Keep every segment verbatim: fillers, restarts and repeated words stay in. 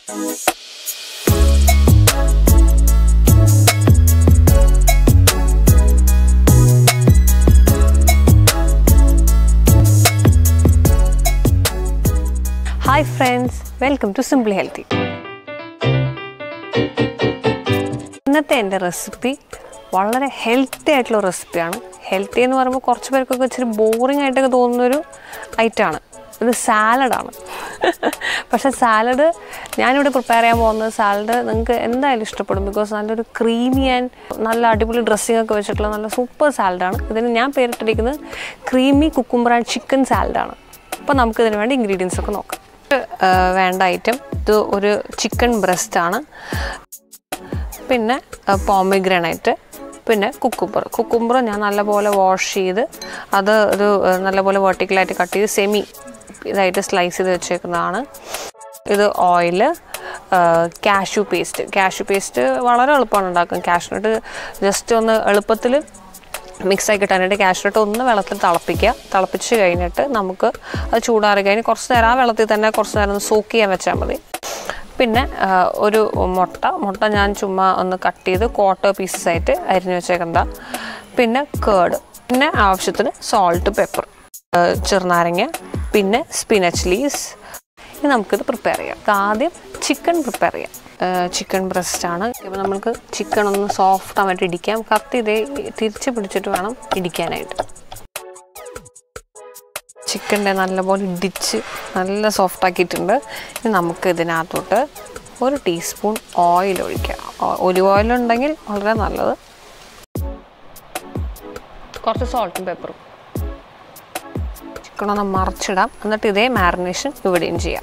Hi friends, welcome to Simply Healthy. ഇന്നത്തെ എൻ്റെ recipe വളരെ ഹെൽത്തി ആയിട്ടുള്ള റെസിപ്പിയാണ്. ഹെൽത്തി എന്ന് പറയുമ്പോൾ കുറച്ച് പേർക്കൊക്കെ ഇച്ചിരി ബോറിംഗ് ആയിട്ടൊക്കെ തോന്നുന്നൊരു ഐറ്റമാണ്. ഇത് സാലഡാണ്. പക്ഷേ സാലഡ് ഞാനിവിടെ പ്രിപ്പയർ ചെയ്യാൻ പോകുന്നത് സാലഡ് നിങ്ങൾക്ക് എന്തായാലും ഇഷ്ടപ്പെടും. ബിക്കോസ് നല്ലൊരു ക്രീമി ആൻഡ് നല്ല അടിപൊളി ഡ്രസ്സിംഗ് ഒക്കെ വെച്ചിട്ടുള്ള നല്ല സൂപ്പർ സാലഡാണ്. ഇതിന് ഞാൻ പേരിട്ടിരിക്കുന്നത് ക്രീമി കുക്കുംബർ ആൻഡ് ചിക്കൻ സാലഡാണ്. അപ്പോൾ നമുക്കിതിന് വേണ്ടി ഇൻഗ്രീഡിയൻസ് ഒക്കെ നോക്കാം. വേണ്ട ഐറ്റം ഇത് ഒരു ചിക്കൻ ബ്രസ്റ്റാണ്, പിന്നെ പോമിഗ്രാനൈറ്റ്, പിന്നെ കുക്കുംബർ. കുക്കുംബർ ഞാൻ നല്ലപോലെ വാഷ് ചെയ്ത് അത് ഒരു നല്ലപോലെ വെർട്ടിക്കലായിട്ട് കട്ട് ചെയ്ത് സെമി ഇതായിട്ട് സ്ലൈസ് ചെയ്ത് വെച്ചേക്കുന്നതാണ്. ഇത് oil, cashew paste. Cashew paste വളരെ എളുപ്പമാണ് ഉണ്ടാക്കുക. കാഷ്യൂനട്ട് ജസ്റ്റ് ഒന്ന് എളുപ്പത്തിൽ മിക്സായി കിട്ടാനായിട്ട് കാഷ്യൂനട്ട് ഒന്ന് വെള്ളത്തിൽ തിളപ്പിക്കുക. തിളപ്പിച്ച് കഴിഞ്ഞിട്ട് നമുക്ക് അത് ചൂടാറി കഴിഞ്ഞ് കുറച്ച് നേരം ആ വെള്ളത്തിൽ തന്നെ കുറച്ച് നേരം ഒന്ന് സോക്ക് ചെയ്യാൻ വെച്ചാൽ മതി. പിന്നെ ഒരു മുട്ട മുട്ട ഞാൻ ചുമ്മാ ഒന്ന് കട്ട് ചെയ്ത് ക്വാർട്ടർ പീസസ് ആയിട്ട് അരിഞ്ഞ് വെച്ചേക്കണ്ട. പിന്നെ കേർഡ്, പിന്നെ ആവശ്യത്തിന് സോൾട്ട്, പെപ്പർ, ചെറുനാരങ്ങ, പിന്നെ സ്പിനച്ച് ലീവ്സ്. ഇനി നമുക്കിത് പ്രിപ്പയർ ചെയ്യാം. ആദ്യം ചിക്കൻ പ്രിപ്പയർ ചെയ്യാം. ചിക്കൻ ബ്രസ്റ്റാണ്. ഇപ്പോൾ നമുക്ക് ചിക്കൻ ഒന്ന് സോഫ്റ്റ് ആയിട്ട് ഇടിക്കാം. കത്തി ഇതേ തിരിച്ച് പിടിച്ചിട്ട് വേണം ഇടിക്കാനായിട്ട്. ചിക്കൻ്റെ നല്ലപോലെ ഇടിച്ച് നല്ല സോഫ്റ്റ് ആക്കിയിട്ടുണ്ട്. ഇനി നമുക്ക് ഇതിനകത്തോട്ട് ഒരു ടീസ്പൂൺ ഓയിൽ ഒഴിക്കാം. ഒലിവ് ഓയിൽ ഉണ്ടെങ്കിൽ വളരെ നല്ലത്. കുറച്ച് സോൾട്ടും പെപ്പറും. ചിക്കൻ ഒന്ന് മറിച്ചിടാം. എന്നിട്ട് ഇതേ മാരിനേഷൻ ഇവിടെയും ചെയ്യാം.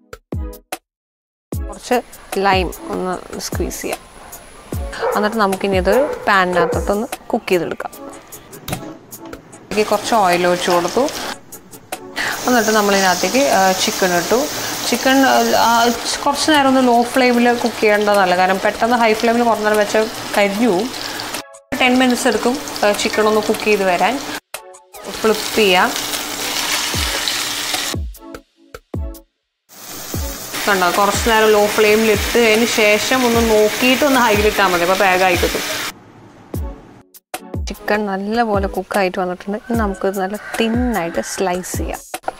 കുറച്ച് ലൈം ഒന്ന് സ്ക്വീസ് ചെയ്യാം. എന്നിട്ട് നമുക്കിനി ഇതൊരു പാനിനകത്തോട്ടൊന്ന് കുക്ക് ചെയ്തെടുക്കാം. കുറച്ച് ഓയിൽ ഒഴിച്ച് കൊടുത്തു. എന്നിട്ട് നമ്മളിതിനകത്തേക്ക് ചിക്കൻ ഇട്ടു. ചിക്കൻ കുറച്ച് നേരം ഒന്ന് ലോ ഫ്ലെയിമിൽ കുക്ക് ചെയ്യേണ്ടതല്ല, കാരണം പെട്ടെന്ന് ഹൈ ഫ്ലെയിമിൽ കുറച്ച് നേരം വെച്ചാൽ കരിഞ്ഞു പോവും. ടെൻ മിനിറ്റ്സ് എടുക്കും ചിക്കൻ ഒന്ന് കുക്ക് ചെയ്ത് വരാൻ. ഫ്ലിപ്പ് ചെയ്യാം. കണ്ടോ, കുറച്ച് നേരം ലോ ഫ്ലെയിമിലിട്ട് അതിന് ശേഷം ഒന്ന് നോക്കിയിട്ട് ഒന്ന് ഹൈയിലിട്ടാൽ മതി. അപ്പോൾ വേഗമായി കിട്ടും. ചിക്കൻ നല്ലപോലെ കുക്കായിട്ട് വന്നിട്ടുണ്ട്. ഇനി നമുക്കിത് നല്ല തിന്നായിട്ട് സ്ലൈസ് ചെയ്യാം.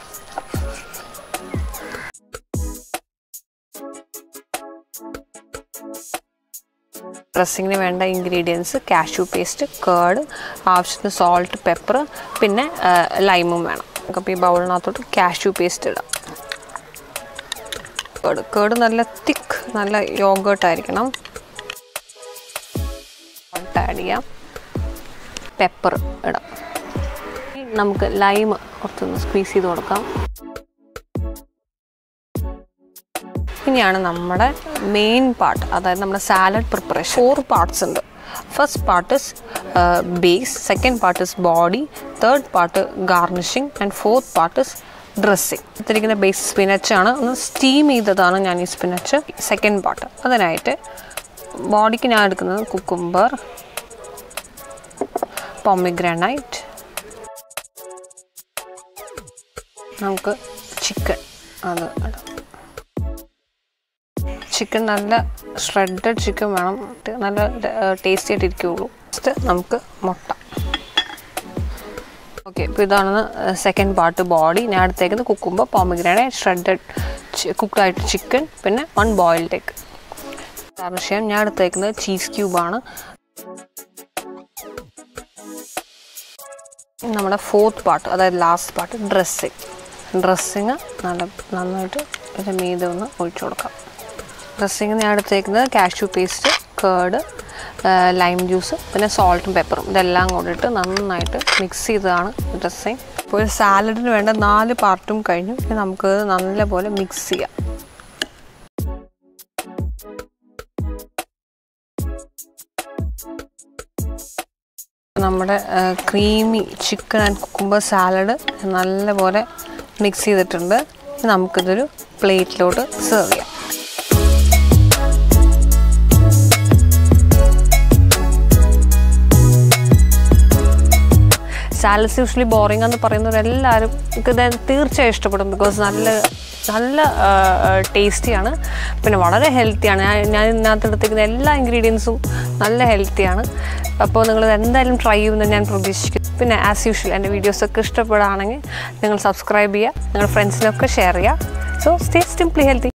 ഡ്രസ്സിങ്ങിന് വേണ്ട ഇൻഗ്രീഡിയൻസ് കാഷ്യൂ പേസ്റ്റ്, കേർഡ്, ആവശ്യത്തിന് സോൾട്ട്, പെപ്പർ, പിന്നെ ലൈമും വേണം. അപ്പോൾ ഈ ബൗളിനകത്തോട്ട് കാഷ്യൂ പേസ്റ്റ് ഇടാം. കേർഡ് കേർഡ് നല്ല തിക്ക് നല്ല യോഗേർട്ടായിരിക്കണം. സോൾട്ട് ആഡ് ചെയ്യാം. പെപ്പർ ഇടാം. നമുക്ക് ലൈം കുറച്ചൊന്ന് സ്ക്വീസ് ചെയ്ത് കൊടുക്കാം. ഇനിയാണ് നമ്മുടെ മെയിൻ പാർട്ട്, അതായത് നമ്മുടെ സാലഡ് പ്രിപ്പറേഷൻ. ഫോർ പാർട്സ് ഉണ്ട്. First part is base, second part is body, third part garnishing and fourth part is dressing. എടുത്തിരിക്കുന്ന ബേസ് സ്പിനച്ചാണ്. ഒന്ന് സ്റ്റീം ചെയ്തതാണ് ഞാൻ ഈ സ്പിനച്ച്. സെക്കൻഡ് പാർട്ട് അതിനായിട്ട് ബോഡിക്ക് ഞാൻ എടുക്കുന്നത് കുക്കുംബർ, പോമിഗ്രാനൈറ്റ്, നമുക്ക് ചിക്കൻ. അത് ചിക്കൻ നല്ല ഷ്രെഡഡ് ചിക്കൻ വേണം, നല്ല ടേസ്റ്റി ആയിട്ട് ഇരിക്കുകയുള്ളൂ. ഫസ്റ്റ് നമുക്ക് മുട്ട. ഓക്കെ, ഇപ്പോൾ ഇതാണ് സെക്കൻഡ് പാർട്ട് ബോഡി. ഞാൻ എടുത്തേക്കുന്നത് കുക്കുംബർ, പോമിഗ്രാനൈറ്റ്, ഷ്രെഡഡ് കുക്ക്ഡായിട്ട് ചിക്കൻ, പിന്നെ വൺ ബോയിൽഡ് എഗ്. കാരണം ഞാൻ എടുത്തേക്കുന്നത് ചീസ് ക്യൂബാണ്. നമ്മുടെ ഫോർത്ത് പാർട്ട്, അതായത് ലാസ്റ്റ് പാർട്ട് ഡ്രസ്സിങ്. ഡ്രസ്സിങ് നല്ല നന്നായിട്ട് ഇതിൻ്റെ മീതെ ഒന്ന് ഒഴിച്ചു കൊടുക്കാം. ഡ്രസ്സിങ് ഞാൻ എടുത്തേക്കുന്നത് cashew paste, curd, lime juice, പിന്നെ സോൾട്ടും പെപ്പറും ഇതെല്ലാം കൂടിയിട്ട് നന്നായിട്ട് മിക്സ് ചെയ്തതാണ് ഡ്രസ്സിങ്. ഇപ്പോൾ ഒരു സാലഡിന് വേണ്ട നാല് പാർട്ടും കഴിഞ്ഞു. ഇനി നമുക്ക് നല്ലപോലെ മിക്സ് ചെയ്യാം. നമ്മുടെ creamy chicken and cucumber salad നല്ലപോലെ മിക്സ് ചെയ്തിട്ടുണ്ട്. നമുക്കിതൊരു പ്ലേറ്റിലോട്ട് സെർവ് ചെയ്യാം. സാലഡ്സ് യൂഷ്വലി ബോറിംഗ് എന്ന് പറയുന്നവരെല്ലാവരും ഇത് തീർച്ചയായും ഇഷ്ടപ്പെടും. ബിക്കോസ് നല്ല നല്ല ടേസ്റ്റിയാണ്, പിന്നെ വളരെ ഹെൽത്തിയാണ്. ഞാൻ ഞാൻ ഇതിനകത്ത് എടുത്തിരിക്കുന്ന എല്ലാ ഇൻഗ്രീഡിയൻസും നല്ല ഹെൽത്തിയാണ്. അപ്പോൾ നിങ്ങൾ എന്തായാലും ട്രൈ ചെയ്യുമെന്ന് ഞാൻ പ്രതീക്ഷിക്കുന്നു. പിന്നെ ആസ് യൂഷ്വൽ എൻ്റെ വീഡിയോസൊക്കെ ഇഷ്ടപ്പെടുകയാണെങ്കിൽ നിങ്ങൾ സബ്സ്ക്രൈബ് ചെയ്യുക, നിങ്ങളുടെ ഫ്രണ്ട്സിനൊക്കെ ഷെയർ ചെയ്യുക. So stay simply healthy.